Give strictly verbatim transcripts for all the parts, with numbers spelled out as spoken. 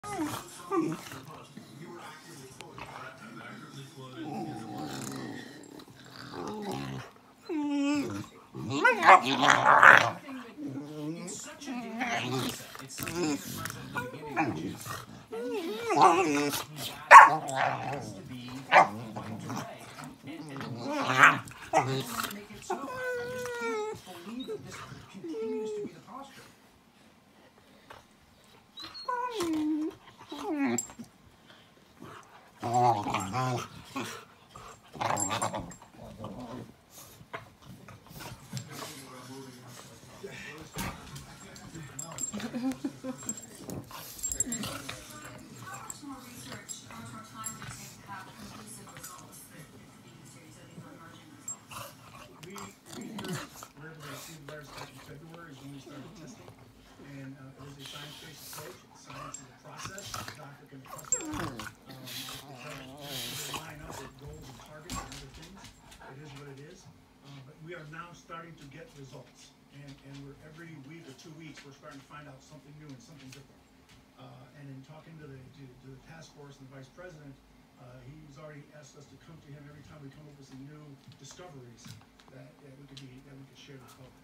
We are now starting to get results, and, and we're every week or two weeks we're starting to find out something new and something different. Uh, and in talking to the to, to the task force and the vice president, uh, he's already asked us to come to him every time we come up with some new discoveries that, that we could be that we could share with the public.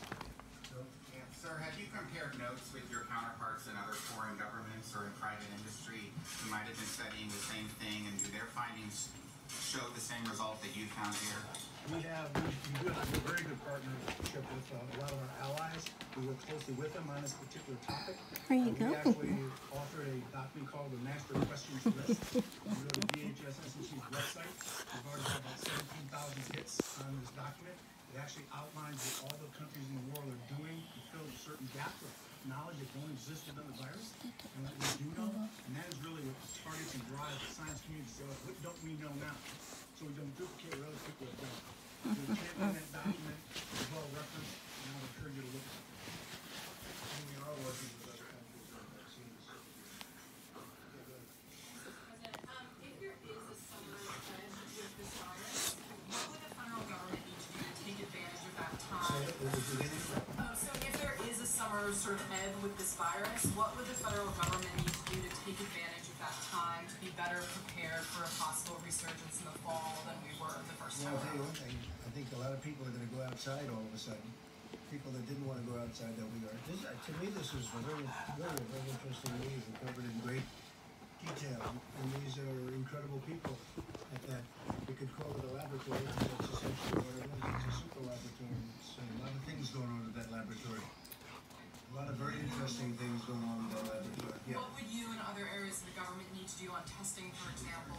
So, yeah, sir, have you compared notes with your counterparts in other foreign governments or in private industry who might have been studying the same thing, and do their findings show the same result that you found here? We have we, we do have a very good partnership with uh, a lot of our allies. We work closely with them on this particular topic. There you uh, go. We actually authored a document called the Master Questions List. You go to D H S S and C's website. We've already got about seventeen thousand hits on this document. It actually outlines what all the countries in the world are doing to fill certain gaps of knowledge that don't exist within the virus, and what we do know, and that is really what targets and drives the science community to say, well, what don't we know now? So we don't duplicate what other people have done. We champion that document, as well referenced, and I would encourage you to look at it. And we are working with other countries on vaccines. President, um, if there is a summer trend with this virus, what would the federal government need to do to take advantage of that time? Uh, so if there is a summer sort of ebb with this virus, what would the federal government need to do to take advantage of that time to be better prepared for a possible resurgence in the fall than we were the first Well, time I'll tell you around? one thing. I think a lot of people are going to go outside all of a sudden. People that didn't want to go outside that we are. This, uh, to me, this is a very, very, very interesting news and covered in great detail. And these are incredible people at that. We could call it a laboratory, but that's essentially what it is. It's a super laboratory. It's a lot of things going on at that laboratory. A lot of very interesting things going on in that laboratory. Yeah. What would you and other areas of the government need to do on testing, for example,